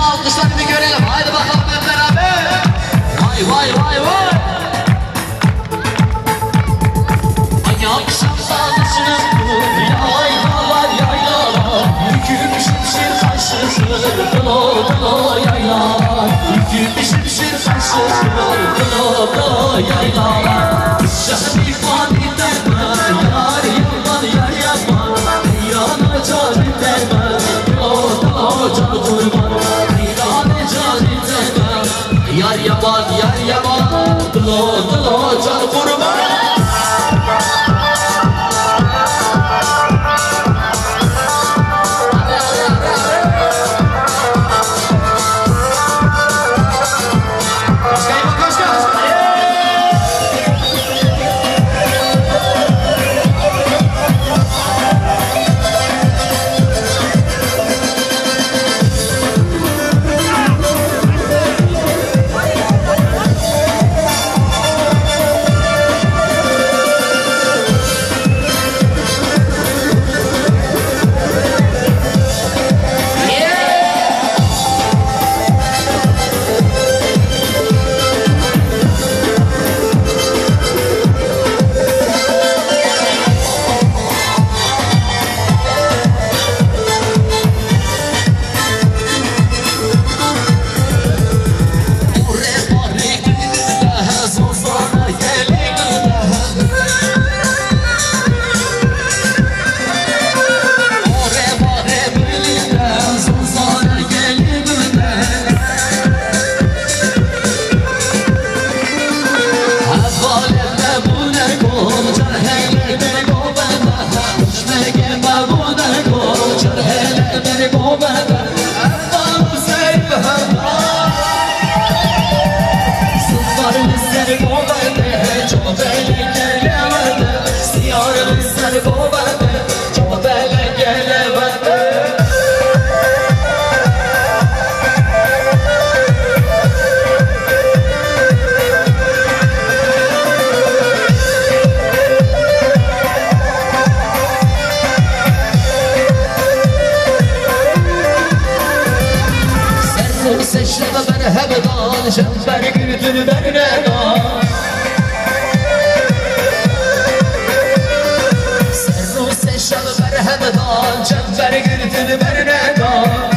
alkışlarını bir görelim. Haydi bakalım hep beraber. Vay vay vay vay. Ay akşamdan ışıklı yaylalar yaylalar. Yüküm şimşir taşır dolo dolo yaylalar. Yüküm şimşir taşır dolo dolo yaylalar. Şahane ifade derman yar yaman yar yaman. Yana canım derman dolo dolo can kurban. Yana canım derman yar yaman dolo dolo can kurban. Seçleme ben hemdan, şember gürdün ben nedan. Serru seçleme ben hemdan, şember gürdün ben nedan.